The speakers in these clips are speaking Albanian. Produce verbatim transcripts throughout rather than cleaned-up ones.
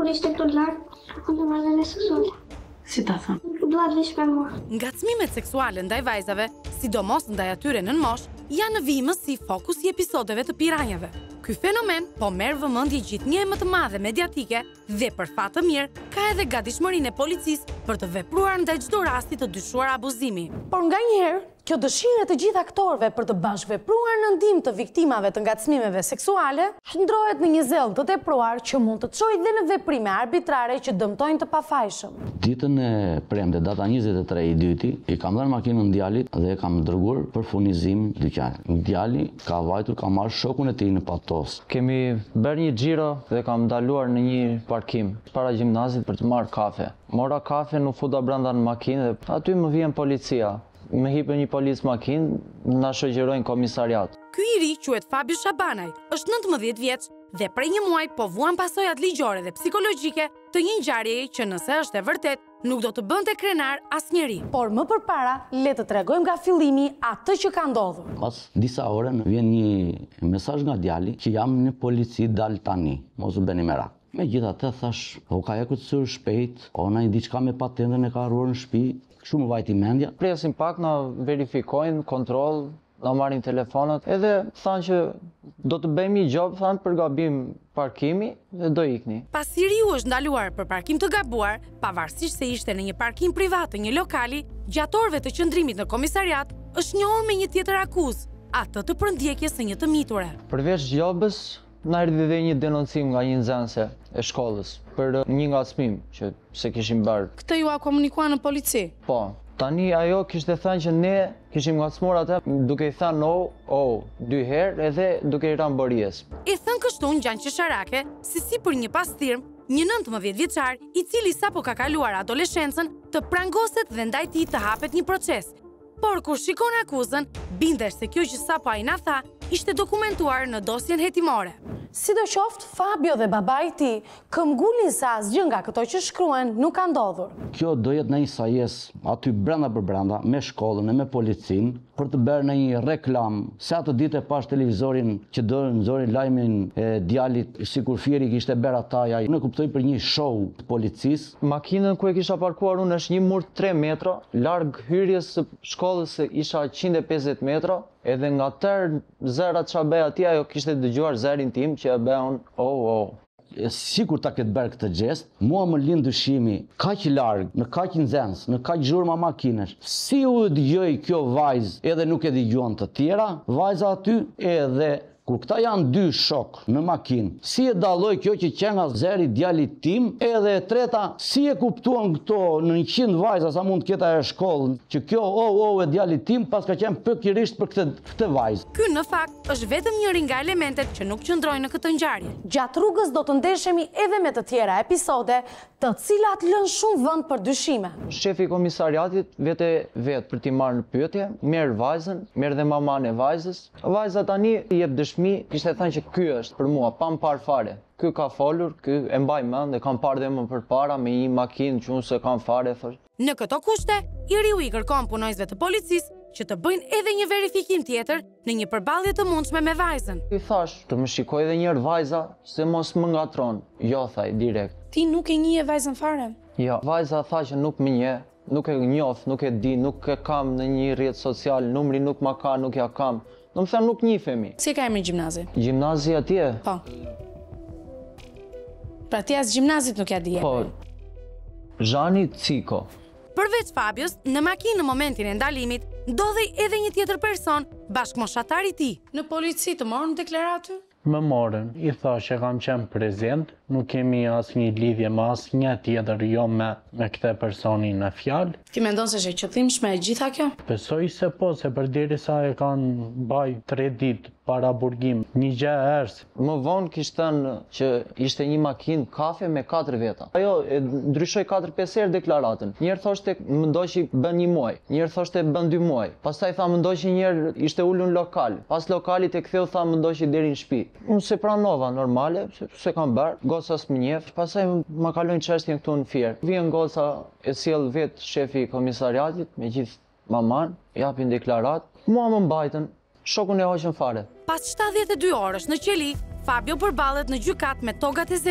Kur ishte këtu larg, unë marrëdhënie seksuale. Si ta thënë? Duat veç me mua. Ngacmimet seksuale ndaj vajzave, sidomos ndaj atyre nën moshë, janë në vimës si fokus i episodeve të piranjeve. Ky fenomen po merr vëmendje gjithnjë më të madhe mediatike dhe për fat të mirë ka edhe gatishmërinë e policisë për të vepruar ndaj çdo rasti të dyshuar abuzimi. Por nganjëherë, kjo dëshirë e të gjithë aktorëve për të bashkëvepruar në ndihmë të viktimave të ngacmimeve seksuale shndrohet në një zell të tepruar që mund të çojë dhe në veprime arbitrare që dëmtojnë të pafajshëm. Ditën e premte, data njëzet e tre i dyti, i kam dhënë makinën djalit dhe e kam dërguar për furnizim dyqan. Djali ka vajtur, ka marrë shokun e tij në patos. Kemi bërë një xhiro dhe kam ndaluar në një parkim para gjimnazit për të marrë kafe. Mora kafe, nuk futa brenda në makinë dhe aty më vjen policia. Me hipën një policë makinë, na shoqërojnë komisariat. Ky i ri quhet Fabio Shabanaj, është nëntëmbëdhjetë vjeç dhe prej një muaji po vuan pasojat ligjore dhe psikologjike të një ngjarjeje që nëse është e vërtet, nuk do të bënte krenar asnjëri. Por më përpara, le të tregojmë nga fillimi atë që ka ndodhur. Pas disa ore vjen një mesazh nga djali që jam në polici, dal tani, mos u bëni merak. Megjithatë thash, o ka ekur sër shpejt, o na një diçka me patentën e ka harruar në shtëpi, kështu më vajti mendja. Presim pak, na verifikojnë, kontroll, na marrin telefonat, edhe thanë që do të bëjmë një gjop, thanë për gabim parkimi dhe do ikni. Pasi riu është ndaluar për parkim të gabuar, pavarësisht se ishte në një parkim privat të një lokali, gjatë orëve të qëndrimit në komisariat, është njohur me një tjetër akuzë, atë të përndjekjes së një të miture. Përveç gjobës, na erdhi dhe një denoncim nga një nxënëse e shkollës për një ngacmim që se kishim bërë. Këtë ju a komunikuar në polici? Po. Tani ajo kishte thënë që ne kishim ngacmuar atë duke i thënë no, oh, dy herë edhe duke i rënë borijes. E thënë kështu në Gjan Qesharake, si si për një pastirm, një nëntëmbëdhjetë vjeçar, i cili sapo ka kaluar adoleshencën, të prangoset dhe ndaj tij të hapet një proces. Por kur shikon akuzën, bindesh se kjo që sapo ai na tha, ishte dokumentuar në dosjen hetimore. Sidoqoftë, Fabio dhe babai i tij këmbgulin se asgjë nga këto që shkruen nuk ka ndodhur. Kjo do jetë në një sajes aty brenda për brenda, me shkollën e me policinë, për të bërë në një reklam, se atë ditë e pash televizorin që do nxorin lajmin e djalit, sikur Fieri kishte bërë ataja, në kuptoj për një show të policisë. Makinën ku e kisha parkuar unë është një mur tre metra, larg hyrjes së shkollës isha njëqind e pesëdhjetë metra, edhe nga tërë zërat që bëja atje, ajo kishte dëgjuar zërin tim që e bëjon, oh, oh. Sikur ta ketë bërë këtë gjest, mua më lind dyshimi, kaq larg, në kaq nxënës, në kaq zhurma makinesh. Si u dëgjoi kjo vajzë edhe nuk e dëgjuan të tjera, vajza aty edhe kur këta janë dy shok në makinë, si e dalloi kjo që që nga zëri djalit tim, edhe e treta, si e kuptuan këto në njëqind vajza sa mund të ketë ajo shkollën, që kjo oh oh e djalit tim pas ka qenë pikërisht për këtë këtë vajzë. Ky në fakt është vetëm njëri nga elementet që nuk qëndrojnë në këtë ngjarje. Gjatë rrugës do të ndeshemi edhe me të tjera episode, të cilat lën shumë vend për dyshime. Shefi i komisariatit vete vet për t'i marrë në pyetje, merr vajzën, merr dhe maman e vajzës. Vajza tani i jep dëshmi, kishte thënë që ky është për mua, pa më parë fare. Ky ka folur, ky e mbaj mend dhe kam parë dhe më përpara me një makinë që unë se kam fare thosh. Në këto kushte, i riu i kërkon punojësve të policisë që të bëjnë edhe një verifikim tjetër në një përballje të mundshme me vajzën. I thash, të më shikoj edhe një herë vajza, se mos më ngatron. Jo, thaj direkt. Ti nuk e njeh vajzën fare? Jo, vajza tha që nuk më njeh, nuk e njoh, nuk e di, nuk e kam në një rrjet social, numri nuk ma ka, nuk ja kam. Do më thënë nuk njihemi. Si ka emrin gjimnazi? Gjimnazi atje? Po. Pra ti as gjimnazit nuk ja di. Po. Zhani Ciko. Përveç Fabios, në makinë në momentin e ndalimit, ndodhej edhe një tjetër person, bashkëmoshatar i tij. Në polici të morën deklaratë? Më morën, i thash që kam qenë prezent, nuk kemi asnjë lidhje me asnjë tjetër jo me, me këtë personin në fjalë. Ti mendon se është e qëllimshme e gjitha kjo? Besoj se po, se përderisa e kanë baj tre ditë para burgim, një gjë e errës. Më vonë kishte thënë që ishte një makinë kafe me katër veta. Ajo e ndryshoi katër pesë herë deklaratën. Një herë thoshte më ndoqi bën një muaj, një herë thoshte bën dy muaj. Pastaj tha më ndoqi një herë ishte ulur në lokal. Pas lokalit e ktheu tha më ndoqi deri në shtëpi. Unë se pranova normale, se, se kam bërë, goca s'më njeh. Pastaj më kalojnë çështjen këtu në Fier. Vjen goca e sjell vet shefi i komisariatit me gjithë maman, japin deklaratë. Mua më mbajtën, shokun e hoqën fare. Pas shtatëdhjetë e dy orësh në qeli, Fabio përballet në gjykat me togat e zeza.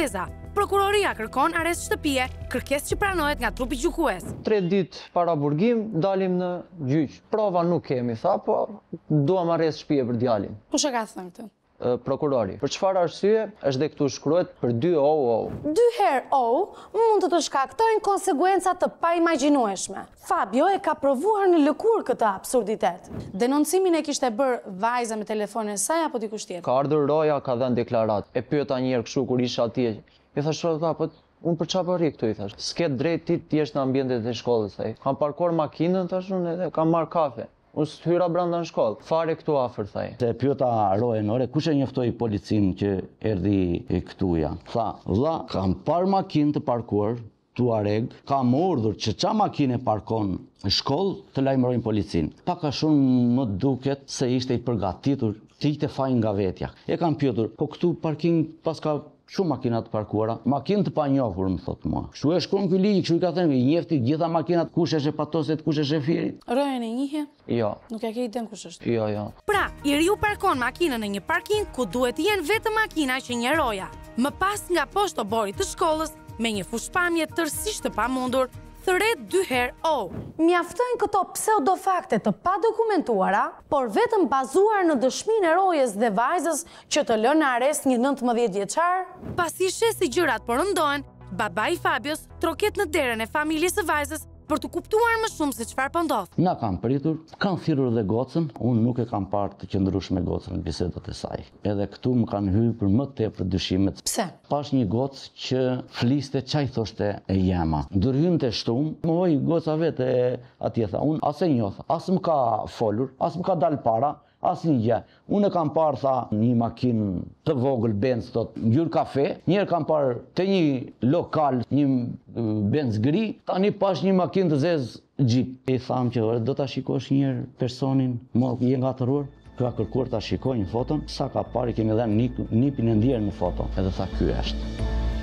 prokuroria kërkon arrest shtëpie, kërkesë që pranohet nga trupi gjykues. Tre ditë para burgim, dalim në gjyq. Prova nuk kemi, tha, po duam arrest shtëpie për djalin. Kush e ka thënë këtë? Prokurori. Për çfarë arsye, është dhe këtu shkruhet për dy o o. Dy herë o mund të të shkaktojnë konsekuenca të paimagjinueshme. Fabio e ka provuar në lëkurë këtë absurditet. Denoncimin e kishte bërë vajza me telefonin e saj apo dikush tjetër? Ka ardhur roja, ka dhënë deklarat. E pyeta një herë kështu kur isha atje. I thash, po unë për çfarë po rri këtu, i thash. S'ke drejt ti të jesh në ambientet e shkollës, ai. Kam parkuar makinën, thash unë, edhe kam marr kafe. Unë s'hyra brenda në shkollë, fare këtu afër, thaj. Se pyeta rojen, ore, kush e njoftoi policinë që erdhi këtuja? Tha, vlla, kam par makinë të parkuar, Tuareg, kam urdhër që qa makinë e parkon në shkollë të lajmërojnë policinë. Pak a shumë më duket se ishte i përgatitur, të ishte fajin nga vetja. E kam pyetur, po këtu parking pas ka shumë makinat të parkuara, makinë të panjohur, më thotë mua. Kështu e shkruan ky ligj, kështu i ka thënë, i njefti gjitha makinat, kush është e patoset, kush është e firit. Rojen e njihje? Jo. Nuk e ke iden kush është? Jo, jo. Pra, i riu parkon makinën në një parking ku duhet të jenë vetëm makina që një roja. Më pas nga poshtë oborit të shkollës, me një fushpamje tërësisht të pamundur, thëret dy herë o. Mjaftojnë këto pseudofakte të padokumentuara, por vetëm bazuar në dëshminë e rojes dhe vajzës që të lënë në arrest një nëntëmbëdhjetë vjeçar? Pasi sheh si gjërat po rëndohen, babai i Fabios troket në derën e familjes së vajzës për të kuptuar më shumë se çfarë po ndodh. Na kam pritur, kanë thirrur dhe gocën, unë nuk e kam parë të qëndrueshme me gocën në bisedat e saj. Edhe këtu më kanë hyrë për më tepër dyshimet. Pse? Pash një gocë që fliste çaj thoshte e jema. Ndërhynte shtum, më voj goca vetë e atje tha, unë as e njoh, as më ka folur, as më ka dal para. Asnjë gjë. Unë e kam parë, tha, një makinë të vogël Benz, thot, ngjyrë kafe. Njerë kam parë te një lokal, një Benz gri, tani pash një makinë të zezë Jeep. I tham që do ta shikosh një herë personin, më je ngatëruar. Ka kërkuar ta shikoj një foton, sa ka parë kemi dhënë nipin e ndjerë në foto. Edhe tha, ky është.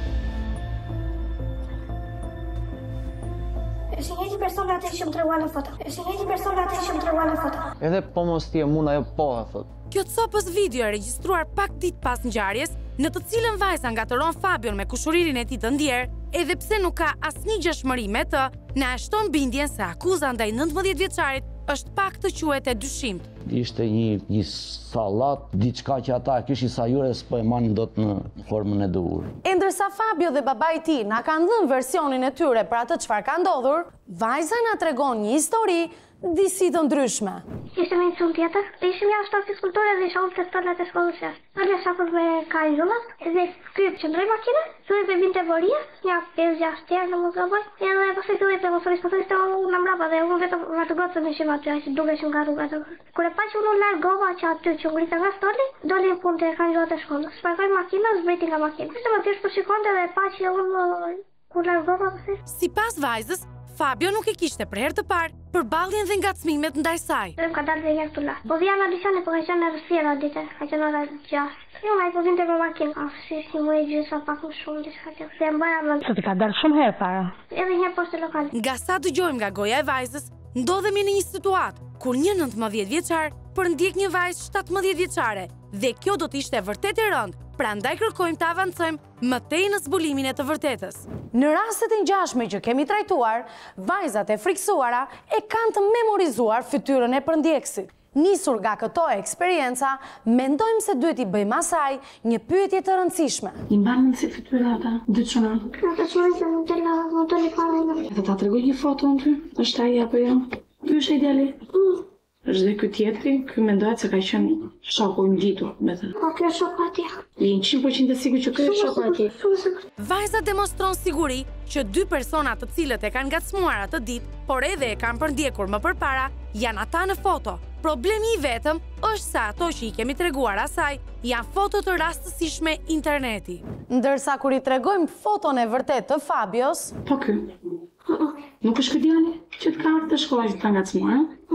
Është një njëjti person atë që më tregua në foto. Është një njëjti person atë që më tregua në foto. Edhe po mos ti e mund ajo po, thot. Kjo copës video e regjistruar pak ditë pas ngjarjes, në të cilën vajza ngatëron Fabion me kushuririn e tij të ndjerë, edhe pse nuk ka asnjë gjashmëri me të, na e shton bindjen se akuza ndaj nëntëmbëdhjetë vjeçarit është pak të quhet e dyshimt. Ishte një, një sallat, diçka që ata kishin sajure s'po e manin dot në formën e duhur. E ndërsa Fabio dhe babai i tij na kanë dhënë versionin e tyre për atë çfarë ka ndodhur, vajza na tregon një histori disi të ndryshme. Ishte me një cull tjetër, dhe ishim jashtë fizikulture dhe isha ullë të stolat e shkollës jashtë. Arja shafër me karizullat, dhe kryp që ndroj makine, thuj për vinte voria, ja pjesë gjashtë tjerë në mos gaboj, edhe pastaj thuj për mosoris, pastaj ishte unë në mrapa dhe unë vetëm atë gocën ishim aty, a që duke që nga rruga të. Kur e pa që unë largova që aty që ngrita nga stoli, doli në punë të karizullat e shkollës. Shparkoj makinën, zbriti nga makinë. Ishte më thjesht po shikonte dhe pa që unë kur largova pasi. Sipas vajzës, Fabio nuk e kishte për herë të parë përballjen dhe ngacmimet ndaj saj. Dhe më ka dalë dhe një këtu la. Po vija në audicione, po ka qenë në rësfjera dite, ka qenë ora gjashtë. Jo, ma i po vinte me makinë. A, si si mu e gjysa pak më shumë, diçka që. Dhe mbaja më... Se të ka dalë shumë herë para. Edhe një poshtë lokale. Nga sa dëgjojmë nga goja e vajzës, ndodhemi në një situatë kur një nëntëmbëdhjetë vjeçar përndjek një vajzë shtatëmbëdhjetë vjeçare dhe kjo do të ishte vërtet e rëndë. Prandaj kërkojmë të avancojmë më tej në zbulimin e të vërtetës. Në rastet e ngjashme që kemi trajtuar, vajzat e friksuara e kanë të memorizuar fytyrën e përndjekësit. Nisur nga këto eksperienca, mendojmë se duhet i bëjmë asaj një pyetje të rëndësishme. I mbanë si fytyra ata, dy çuna. Ata çuna që më dela, më doli fare. Edhe ta tregoj një foto në ty, është ai apo jo? Ky është ideali. Është dhe ky tjetri, ky mendohet se ka qenë shoku i ngjitur, me thënë. Po kjo shoku atje. Je një qind përqind e sigurt që ky është shoku atje. Vajza demonstron siguri që dy persona të cilët e kanë ngacmuar atë ditë, por edhe e kanë përndjekur më përpara, janë ata në foto. Problemi i vetëm është se ato që i kemi treguar asaj janë foto të rastësishme interneti. Ndërsa kur i tregojmë foton e vërtet të Fabios, Po ky. Nuk është ky djali që të ka ardhur të shkolla që ta ngacmuar,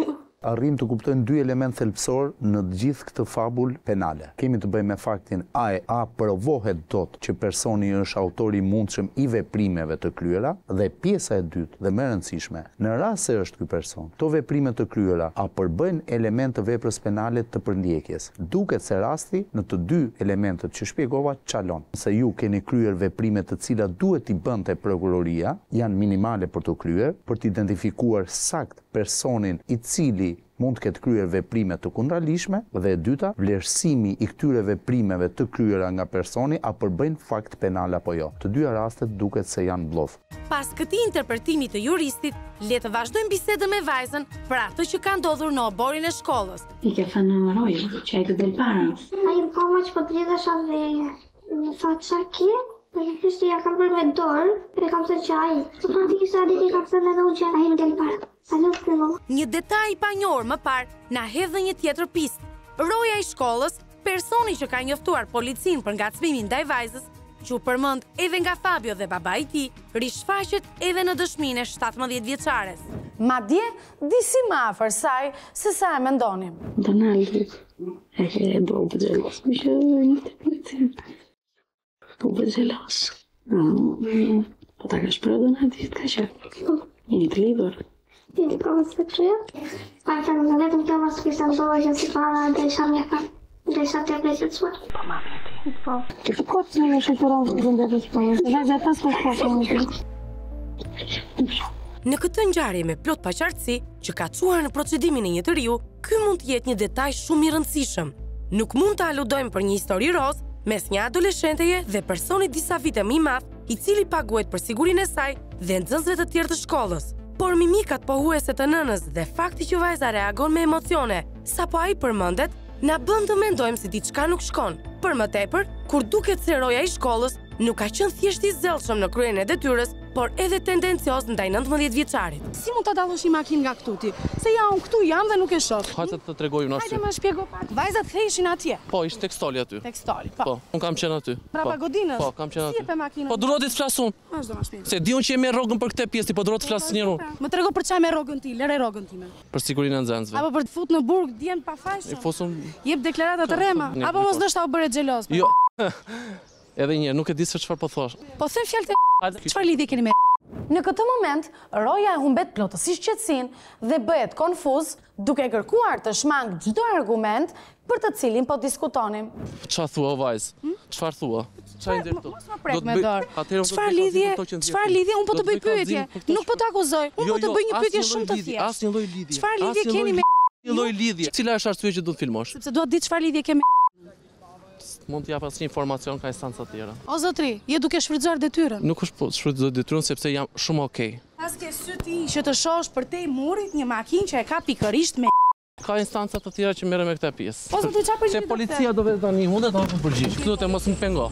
arrim të kuptojmë dy element thelbësor në të gjithë këtë fabul penale. Kemi të bëjmë me faktin a e a provohet dot që personi është autori i mundshëm i veprimeve të kryera, dhe pjesa e dytë dhe më e rëndësishme, në rast se është ky person, këto veprime të kryera a përbëjnë element të veprës penale të përndjekjes. Duket se rasti në të dy elementet që shpjegova çalon. Se ju keni kryer veprime të cilat duhet i bënte prokuroria, janë minimale për të kryer, për të identifikuar sakt personin i cili mund të ketë kryer veprime të kundralishme, dhe e dyta, vlerësimi i këtyre veprimeve të kryera nga personi a përbëjnë fakt penal apo jo. Të dyja rastet duket se janë blluf. Pas këtij interpretimi të juristit, le të vazhdojmë bisedën me vajzën për atë që ka ndodhur në oborin e shkollës. I ke thënë në rojë, që ai të del para. Ai më ka që po dridhesha dhe në fat çaki. Për kështë ja kam bërë me dorë, e kam thënë që ai. Për në t'i sa ditë i kam thënë edhe unë që ai më del para. A nuk përmo. Një detaj pa njohur më parë na hedh një tjetër pistë. Roja i shkollës, personi që ka njoftuar policin për ngacmimin ndaj vajzës, që u përmend edhe nga Fabio dhe baba i tij, rishfaqet edhe në dëshminë e shtatëmbëdhjetë vjeçares. Madje disi më afër saj se sa e mendonim. Donaldi, e ke do të jelos. Mi që një policin. Po bëzelos. Po ta ka shprehur Donaldi ka qenë. Jeni të lidhur. Jeni ka mos të kryet. Pa të në vetëm kjo mos kisa ndojë që si para dhe isha mje ka. Dhe isha të vleqet suar. Po mami ti. Po. Që të kotë në në shëtëron të gjëndet të shpojnë. Dhe dhe ta s'ko shkoshë në të. Në këtë ngjarje me plot paqartësi që ka çuar në procedimin e një të riu, ky mund të jetë një detaj shumë i rëndësishëm. Nuk mund të aludojmë për një histori roz mes një adoleshenteje dhe personi disa vite më i madh, i cili paguhet për sigurinë e saj dhe nxënësve të tjerë të shkollës. Por mimikat pohuese të nënës dhe fakti që vajza reagon me emocione, sapo ai përmendet, na bën të mendojmë se diçka nuk shkon. Për më tepër, kur duket se roja i shkollës nuk ka qenë thjesht i zellshëm në kryen e detyrës, por edhe tendencioz ndaj nëntëmbëdhjetë vjeçarit. Si mund ta dallosh një makinë nga këtu ti? Se ja unë këtu jam dhe nuk e shoh. Hajde të tregoj unë Hajde arsye. më shpjego pak. Vajzat theshin atje. Po, ishte tekstoli aty. Tekstoli, Po, po. unë kam qenë aty. Brapa godinës. Po, kam qenë Si aty. e pe makinën? Po duhet të flas unë. Vazhdo më shpjego. Se di unë që jemi rrogën për këtë pjesë, po duhet të flas një unë. Më trego për çfarë me rrogën ti, lëre rrogën time. Për sigurinë e nxënësve. Apo për të fut në burg djem pa E faqe. fosum Jep deklarata të rrema, Ne- apo mos ndoshta u bëre xheloz. Jo. Edhe një, nuk e di se çfarë po thosh. Po them fjalë të Hajde. çfarë lidhje keni me? Në këtë moment, roja e humbet plotësisht qetësinë dhe bëhet konfuz, duke kërkuar të shmang çdo argument për të cilin po diskutonim. Çfarë thua o vajzë? Çfarë thua? Çfarë ndër këtu? Mos më prek me dorë. Çfarë lidhje? Çfarë lidhje? Un po të bëj pyetje. Nuk po të akuzoj. Un po të bëj një pyetje shumë të thjeshtë. Asnjë lloj lidhje. Çfarë lidhje Asnjë keni lloj me lidhje. Një lloj lidhje. Cila është arsye që duhet filmosh? sepse dua të di çfarë lidhje kemi. Mund të jap asnjë informacion ka instanca të tjera. O zotri, je duke shfrytzuar detyrën. Nuk është po shfrytëzoj detyrën sepse jam shumë okay. Pas ke sy ti që të shohësh përtej murit një makinë që e ka pikërisht me Ka instanca të tjera që merren me këtë pjesë. O zotri, çfarë përgjigje? Se policia do vetë tani hundet apo përgjigj. Këtu të mos më pengo.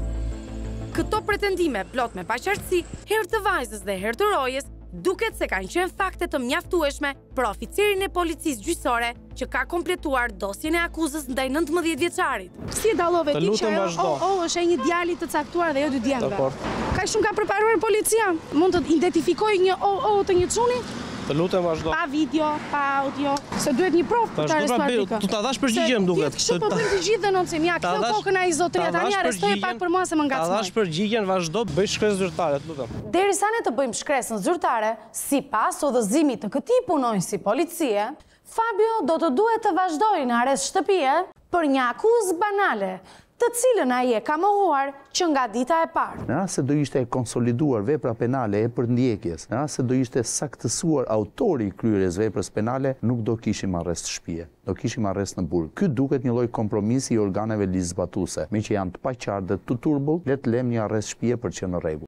Këto pretendime plot me paqartësi, herë të vajzës dhe herë të rojes, duket se kanë qenë fakte të mjaftueshme për oficerin e policisë gjyqësore që ka kompletuar dosjen e akuzës ndaj nëntëmbëdhjetë vjeçarit. Si e dallove Të ti lutem, që ajo vazhdo. o, o, është e një djali të caktuar dhe jo dy djemve? Dakor. Ka shumë ka përparuar policia? Mund të identifikoj një o, o të një çuni? Të lutem vazhdo. Pa video, pa audio, se duhet një provë për të arrestuar pikë. Tu ta dash përgjigje më duket. Se kështu po bëjmë të gjithë denoncim. Ja, Ta kjo dash- kokën ai zotria ta tani dash arrestoje përgjigjen- pak për mua se më Ta dash ngacmoi. përgjigjen vazhdo, bëj shkresë zyrtare, të lutem. Derisa ne të bëjmë shkresën zyrtare, sipas udhëzimit të këtij punonjësi policie, Fabio do të duhet të vazhdojë në arrest shtëpie për një akuzë banale, të cilën ai e ka mohuar që nga dita e parë. Në rast se do ishte e konsoliduar vepra penale e përndjekjes, në rast se do ishte saktësuar autori i kryerjes veprës penale, nuk do kishim arrest shtëpie, do kishim arrest në burg. Ky duket një lloj kompromisi i organeve ligjzbatuese, me që janë të paqartë dhe të turbull, le të lëm një arrest shtëpie për që në rregull.